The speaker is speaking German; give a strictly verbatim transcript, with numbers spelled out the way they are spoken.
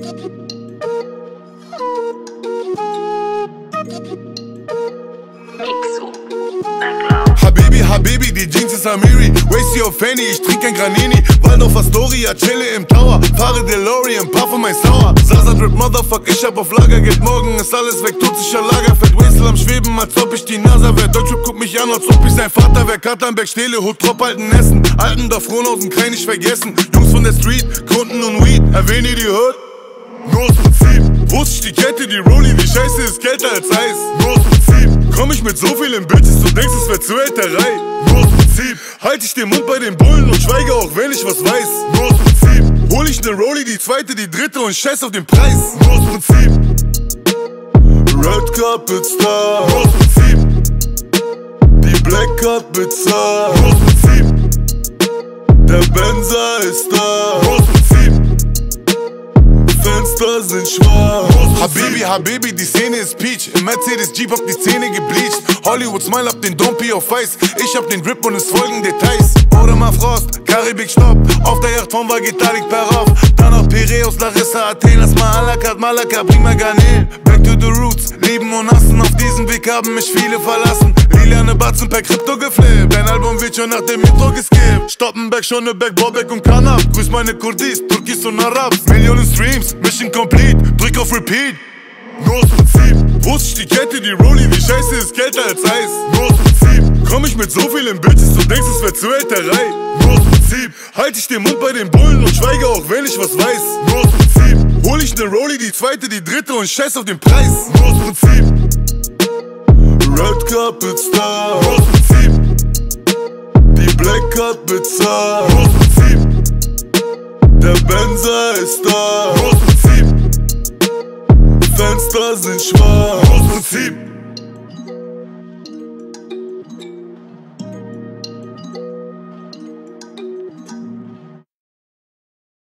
Miksu, Macloud. Habibi, Habibi, die Jeans ist Amiri. Wasty auf Fanny, ich trink kein Granini. Waldorf Astoria, chille im Tower. Fahre DeLorean, puffe mein Sauer. Sasa Drip, Motherfuck, ich hab auf Lager. Geht morgen, ist alles weg, tut sich ein Lagerfett. Veysel am Schweben, als ob ich die NASA wär. Deutschrap guckt mich an, als ob ich sein Vater wär. Katernberg, Stehle, Hut, Trop, alten Essen. Alten da Frohnhausen, kein nicht vergessen. Jungs von der Street, Kunden und Weed. Erwähne die Hood. Nur aus Prinzip. Wusste ich die Kette, die Rolli, die Scheiße ist kälter als Eis. Nur aus Prinzip. Komm ich mit so vielen Bitches, du denkst, es wär Zuhälterei. Nur aus Prinzip. Halt ich den Mund bei den Bullen und schweige auch, wenn ich was weiß. Nur aus Prinzip. Hol ich ne Rolli, die zweite, die dritte und scheiß auf den Preis. Nur aus Prinzip. Red Carpet Star. Nur aus Prinzip. Die Black Card bezahlt. Nur aus Prinzip. Der Benzer ist da. Nur aus Prinzip. Fenster sind schwarz. Habibi, Habibi, die Szene ist Peach. Im Mercedes Jeep hab die Zähne gebleached. Hollywood Smile hab den Dompi auf Weiß. Ich hab den Grip und es folgen Details. Oder mal Frost, Karibik Stopp. Auf der Yacht von Vagitalik Perov. Dann auf Piräus, Larissa, Athen. Lass mal à la carte, Malaka, prima Garnelen. Back to the roots, lieben und hassen. Auf diesem Weg haben mich viele verlassen. Liliane Batzen per Krypto geflippt. Dein Album wird schon nach dem Intro geskippt. Stoppenberg, Schöneberg, Bobek und Kanab. Grüß meine Kurdis, Türkis und Arabs. Millionen Streams, Mission complete. Drück auf Repeat. Nur aus Prinzip. Wusste ich die Kette, die Rolli, die Scheiße ist kälter als Eis. Nur aus Prinzip. Komm ich mit so vielen Bitches, du denkst, es wär Zuhälterei. Nur aus Prinzip. Halt ich den Mund bei den Bullen und schweige auch, wenn ich was weiß. Nur aus Prinzip. Hol ich ne Rolli, die zweite, die dritte und scheiß auf den Preis. Nur aus Prinzip. Red Carpet Star. Nur aus Prinzip. Die Black Card bezahlt. Nur aus Prinzip. Der Benzer ist da. Nur aus Prinzip. Fenster sind schwarz. Nur aus Prinzip.